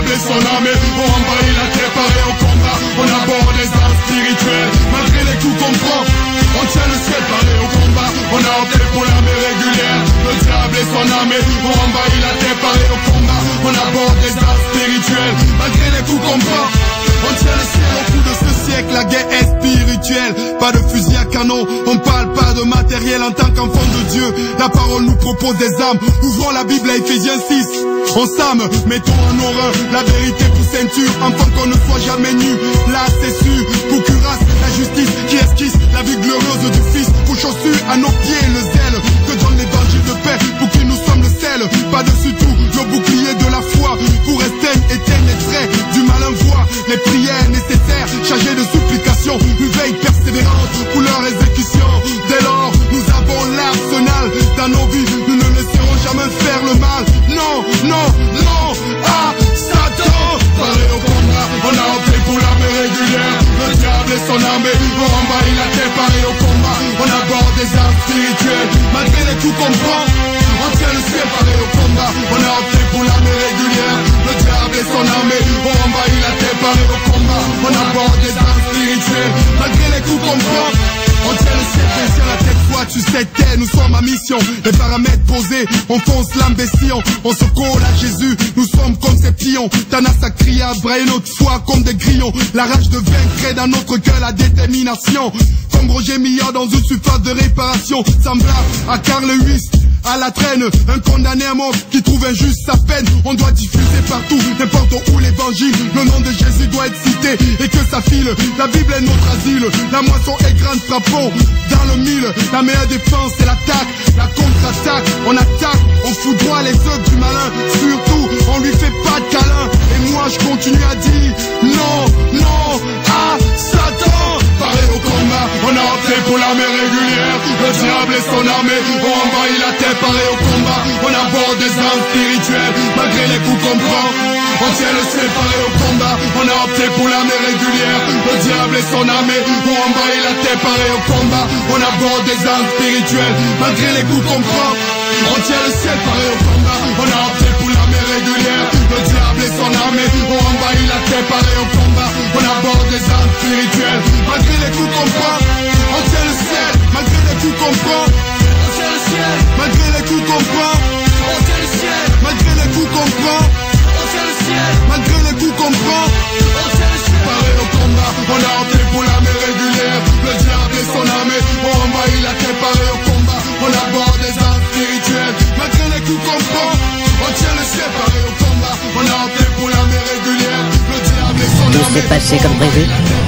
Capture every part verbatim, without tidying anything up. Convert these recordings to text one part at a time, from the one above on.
diable et son armée ont envahi la terre, parés au combat. On aborde les armes spirituelles, malgré les coups qu'on prend. On tient le ciel, paré au combat. On a opté pour l'armée régulière. Le diable et son armée ont envahi la terre, parés au combat. On aborde les armes spirituelles, malgré les coups qu'on prend. On tient le ciel au bout de ce siècle, la guerre est spirituelle. Pas de fusil à canon, on parle pas de matériel en tant qu'enfant de Dieu. La parole nous propose des armes, ouvrons la Bible à Ephésiens six. On s'arme, mettons en horreur la vérité pour ceinture, afin qu'on ne soit jamais nu. Là c'est sûr, pour cuirasse, la justice qui esquisse la vie glorieuse du Fils. Pour chaussures à nos pieds le zèle que donne l'évangile de paix, pour qui nous sommes le sel. Par-dessus tout, le bouclier de la foi, pour éteindre, éteindre les traits du malin voix. Les prières nécessaires, chargées de supplications, une veille persévérante pour leur exécution. Dès lors, nous avons l'arsenal dans nos vies, nous ne laisserons jamais faire le mal. Non, non, non, ah, Satan, paré au combat, on a opté pour l'armée régulière. Le diable et son armée ont envahi la terre, paré au combat. On aborde des armes spirituelles, malgré les coups qu'on prend. On tient le ciel, paré au combat. On a opté pour l'armée régulière. Le diable et son armée ont envahi la terre, paré au combat. On aborde des armes spirituelles, malgré les coups qu'on prend. On tient le ciel, bien sûr, la tête fois tu sais t'es, nous sommes à mission. Les paramètres posés, on fonce l'imbécile. On se colle à Jésus, nous sommes comme ces pions. Tanas a crié à brailler notre foi comme des grillons. La rage de vaincre est dans notre cœur, la détermination. Comme Roger Millard dans une surface de réparation. Semblable à Carl Lewis, à la traîne, un condamné à mort qui trouve injuste sa peine. On doit diffuser partout, n'importe où l'évangile. Le nom de Jésus doit être cité et que ça file. La Bible est notre asile, la moisson est grande, frappons dans le mille. La meilleure défense c'est l'attaque, la contre-attaque. On attaque, on foudroie les œufs du malin. Surtout, on lui fait pas de câlin. Et moi je continue à dire non, non, à Satan. Paré au combat, on a opté pour l'armée régulière. Le diable et son armée ont envahi la terre, paré au combat. On aborde des armes spirituelles, malgré les coups qu'on prend. On tient le ciel, paré au combat. On a opté pour l'armée régulière. Le diable et son armée ont envahi la terre, paré au combat. On aborde des armes spirituelles, malgré les coups qu'on prend. On tient le ciel, paré au combat. On a opté pour l'armée régulière. Le diable et son armée ont envahi la terre, paré au combat. On aborde des armes spirituelles, malgré les coups qu'on prend. On tient le ciel, malgré les coups qu'on prend. On tient le ciel, malgré les coups qu'on prend. On tient le ciel, malgré les coups qu'on prend. On tient le ciel, malgré les coups qu'on prend. On tient le ciel, paré au combat. On a opté pour l'armée régulière. Le diable et son armée ont envahi la terre, paré au combat. On aborde des armes spirituelles, malgré les coups qu'on prend. On tient le ciel, paré au combat. On a opté pour l'armée régulière. Le diable et son armée. Tout s'est passé comme prévu.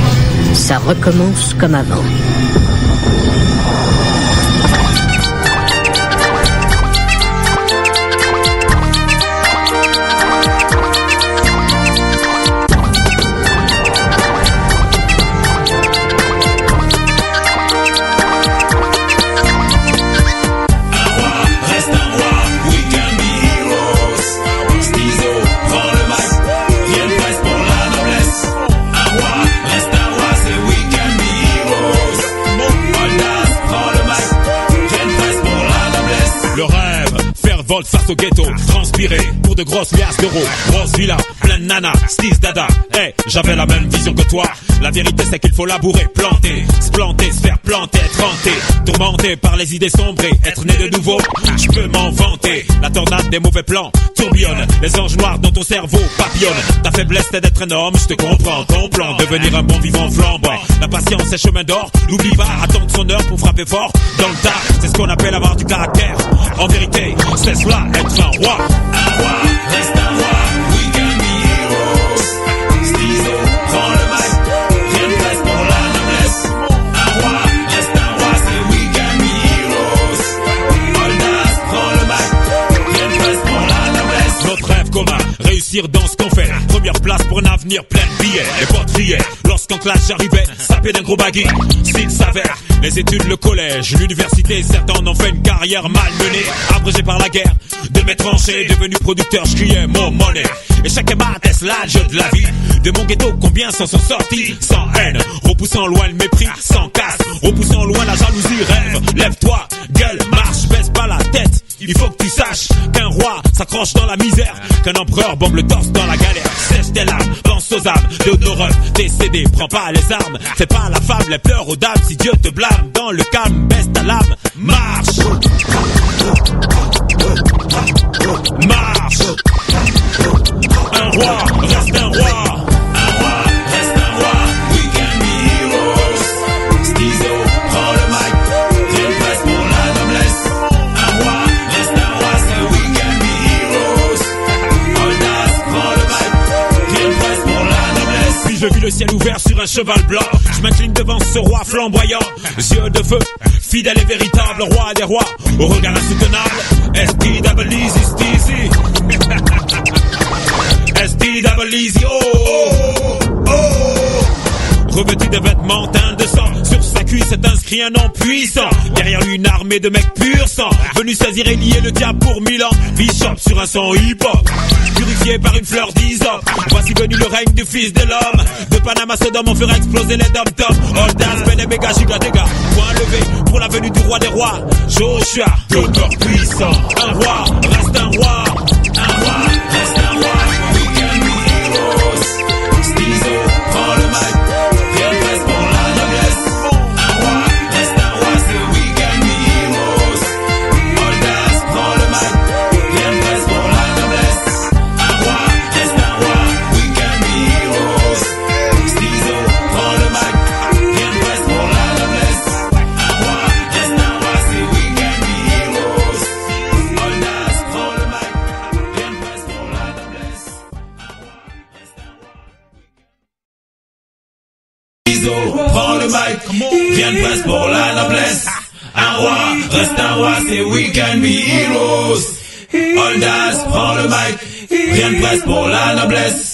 Ça recommence comme avant. Volte face au ghetto, transpiré pour de grosses liasses d'euros. Grosse villa, plein de nanas, style dada. Hey, j'avais la même vision que toi. La vérité c'est qu'il faut labourer, planter, se planter, se faire planter, être hanté, tourmenté par les idées sombrées, être né de nouveau, je peux m'en vanter. La tornade des mauvais plans tourbillonne, les anges noirs dans ton cerveau papillonnent. Ta faiblesse c'est d'être un homme, je te comprends. Ton plan, devenir un bon vivant flambant. La patience est chemin d'or, n'oublie pas, attendre son heure pour frapper fort dans le tas. C'est ce qu'on appelle avoir du caractère. En vérité, c'est cela, être un roi. Un roi, reste un roi. We can be heroes. Stizo, prends le mic. Rien de place pour la noblesse. Un roi, reste un roi. C'est we can be heroes. Oldas, prends le mic. Rien de place pour la noblesse. Notre rêve commun, réussir dans ce qu'on fait. Première place pour un avenir plein de billets. Les potes riaient lorsqu'en classe j'arrivais, sapé d'un gros baggy. S'il s'avère, les études, le collège, l'université, certains en ont fait une carrière malmenée. Abrégé par la guerre, de mes tranchées, devenu producteur, je criais mon monnaie. Et chaque mat est l'âge de la vie. De mon ghetto, combien s'en sont sortis? Sans haine, repoussant loin le mépris, sans casse, repoussant loin la jalousie. Rêve, lève-toi, gueule, marche, baisse pas la tête. Il faut que tu saches qu'un roi s'accroche dans la misère, qu'un empereur bombe le torse dans la galère. tes larmes, pense aux âmes de nos refs décédés. Prends pas les armes, fais pas la femme, les pleurs aux dames. Si Dieu te blâme, dans le calme, baisse ta lame. Marche, marche. Un roi reste un roi. Un roi reste un roi. We can be heroes. Stizo, prends le mic. Rien de presse pour la noblesse. Un roi reste un roi. C'est we can be heroes. Oldas, prends le mic. Rien de presse pour la noblesse. Puis je vis le ciel ouvert sur un cheval blanc. Je m'incline devant ce roi flamboyant. Yeux de feu, fidèle et véritable, roi des rois, au regard insoutenable. S T double easy, Steezy. S T double easy, oh, oh, oh. Revêtu de vêtements teints de sang, sur sa cuisse est inscrit un nom puissant. Derrière lui une armée de mecs pur sang, venu saisir et lier le diable pour mille ans. Bishop sur un son hip-hop, purifié par une fleur d'hysope. Voici venu le règne du fils de l'homme. De Panama Sodome on fera exploser les dom-toms. Oldas, Benemega, Giga, Dega. Point levé pour la venue du roi des rois. Joshua, l'auteur puissant. Un roi reste un roi. Un roi reste un roi. We can be heroes. Stizo, prends le mic. Rien de presse pour la noblesse. Un roi reste un roi. C'est we can be heroes. Oldas, prends le mic. Rien de presse pour la noblesse. Un roi reste un roi. We can be heroes. Stizo, prends le mic. Rien de presse pour la noblesse. Un roi reste un roi. C'est we can be heroes. Oldas, prends le mic. Rien de presse pour la noblesse. Un roi reste un roi. Stizo, prends le mic. Rien de presse pour la noblesse. Un roi reste un roi. C'est we can be heroes. Oldas, prends le mic. Rien de presse pour la noblesse.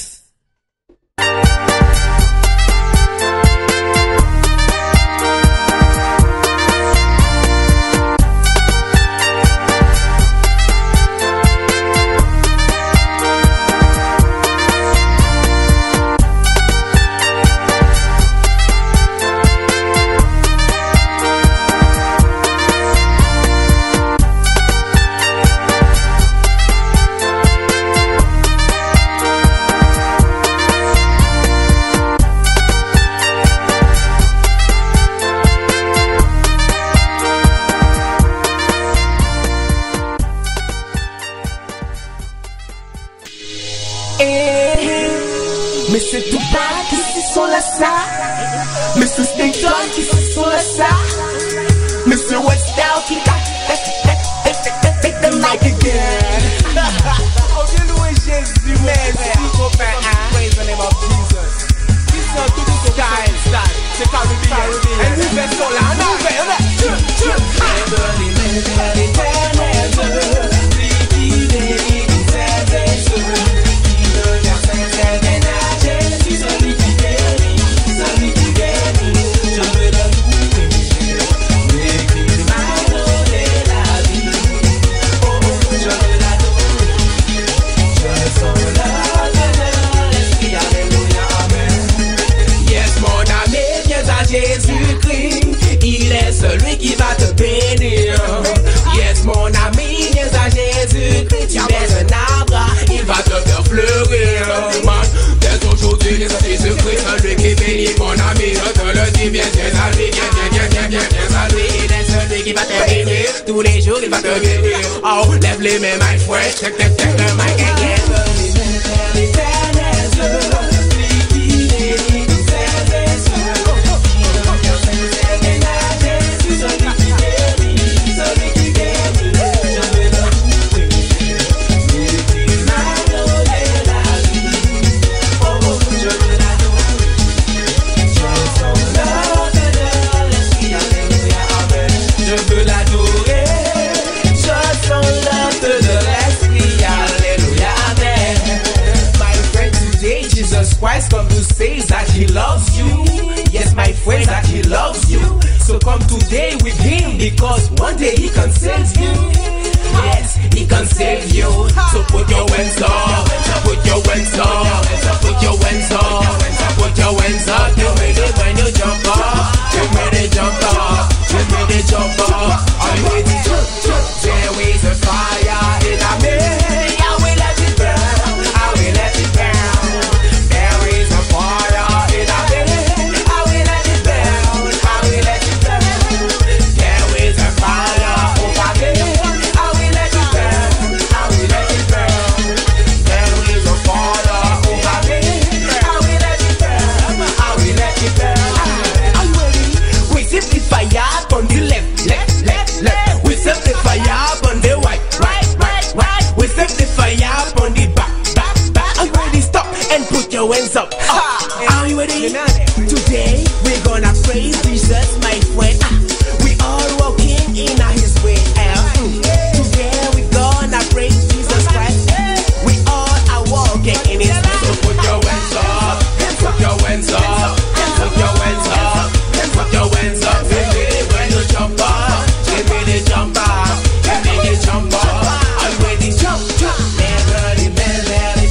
Mister Tupac qui se sont la ça, Mister Stinson qui se sont la ça, Mister Westell qui got take the mic again. Oh, bien loué Jésus, merci copain. Praise the name of Jesus. This is tout tout style, style. C'est Caribbean. And nous faisons là, nous faisons là. Jésus-Christ, il est celui qui va te bénir. Yes, mon ami, viens à Jésus-Christ, tu es un arbre, il va te faire fleurir. Dès aujourd'hui, viens à Jésus-Christ, celui qui bénit, mon ami, je te le dis, viens, viens à lui, viens, viens, viens, viens, viens, viens à lui. Il est celui qui va te bénir, tous les jours, il va te guérir. Oh, lève les mains, my friend, check, check, check, le mic again. Christ come to say that he loves you. Yes, my friend, that he loves you. So come today with him, because one day he can save you. Yes, he can save you. So put your hands up, put your hands up, put your hands up, put your hands up. You ready when you jump up? You ready jump up? You ready jump up? Are you ready? There is a fire in a me. I will let it burn. I will let it burn. and put your hands up. Are you ready? Today we're gonna praise Jesus, my friend. We all walking in His way. Today we're gonna praise Jesus Christ. We all are walking in His way. So put your hands up, put your hands up, put your hands up, put your hands up. When you jump up, give me the jump up, give me the jump up. Already jump, jump, never the melody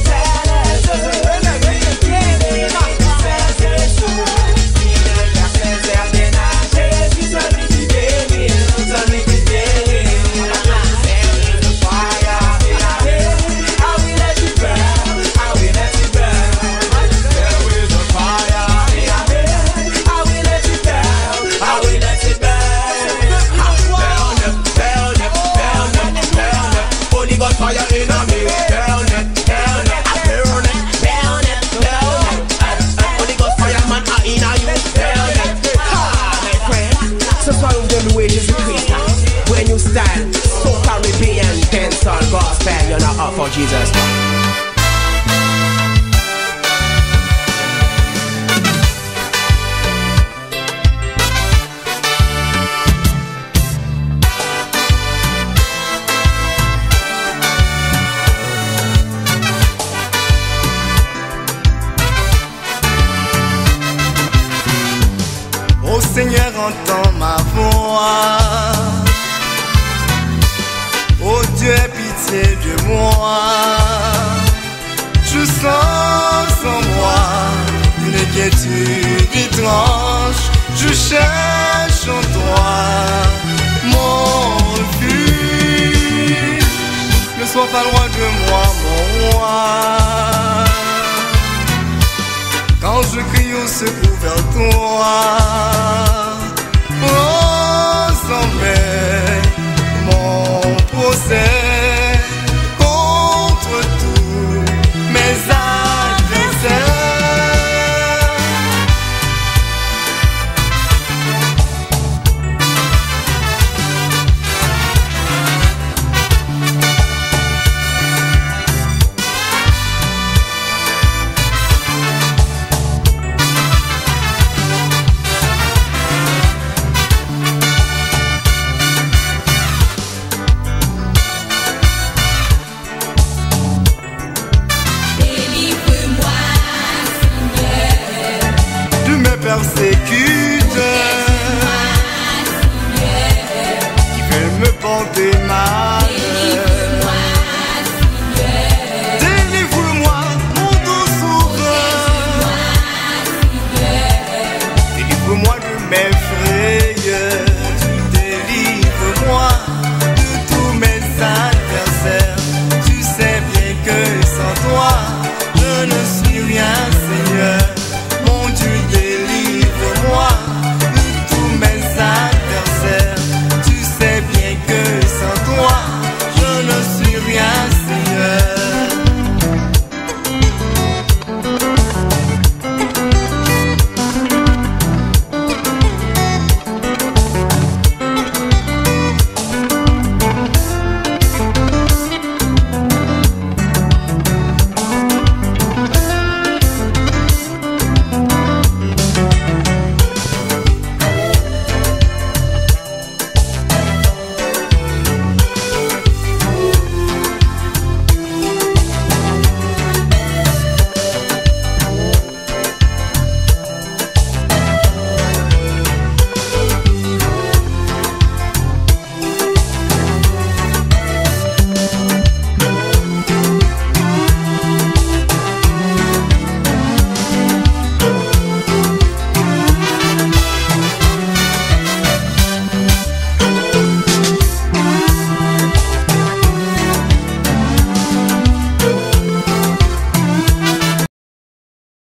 when you stand, so Caribbean, dancehall, gospel, you're not up for Jesus. Ô Seigneur, entends ma voix. Oh Dieu, aie pitié de moi. Je sens en moi une inquiétude étrange. Je cherche en toi mon refuge. Ne sois pas loin de moi, mon roi. Quand je crie au secours vers toi, prends en main mon procès contre tous mes adversaires. Persécution.